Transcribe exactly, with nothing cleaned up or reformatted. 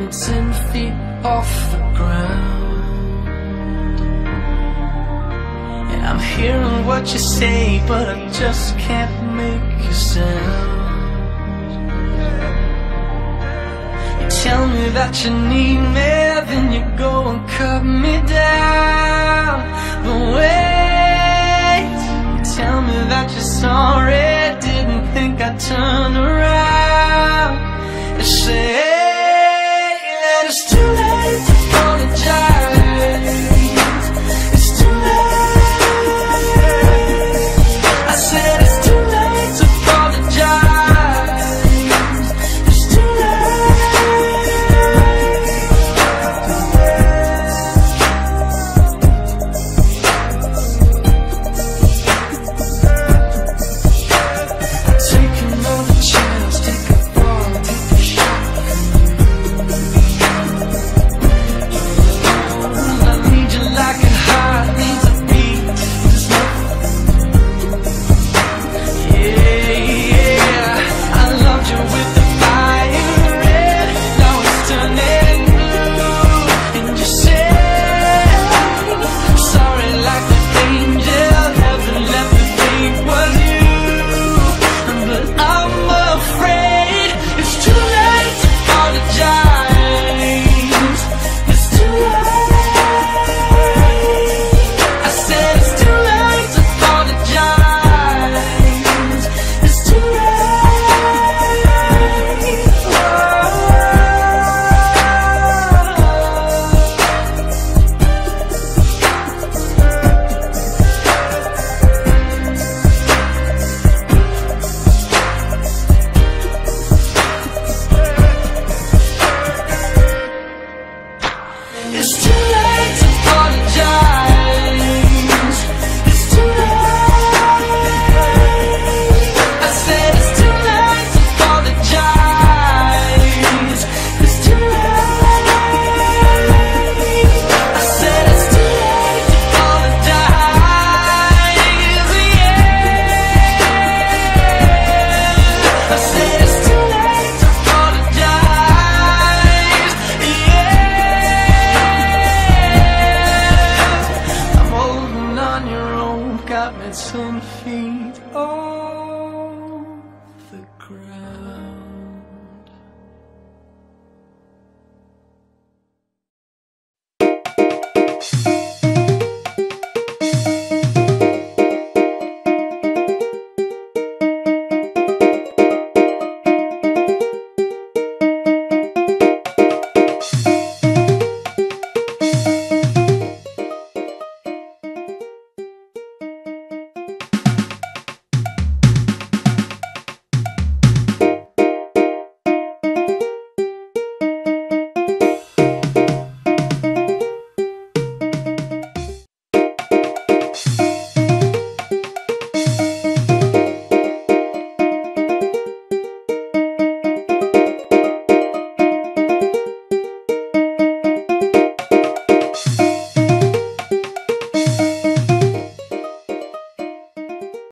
me ten feet off the ground. And I'm hearing what you say, but I just can't make a sound. You tell me that you need me, then you go and cut me down. But wait, you tell me that you're sorry, didn't think I'd turn around. You say that it's too late to apologize. It's too late. I said it's too late to apologize. It's too take another chance, take a fall, take a shot. I need you like a heart needs a beat. There's nothing. Yeah, yeah. I loved you with the fire red. Now it's turning blue. And you say sorry like the angel. Heaven let me think was you. But I'm afraid it's too late to apologize. It's too late. I said it's too late to apologize. It's too late. It's too late to apologize. It's too late. I said it's too late to apologize. It's too late. I said it's too late to apologize. Yeah. I said it's too late to apologize. Yeah. I'm holding on your own, got me ten feet off.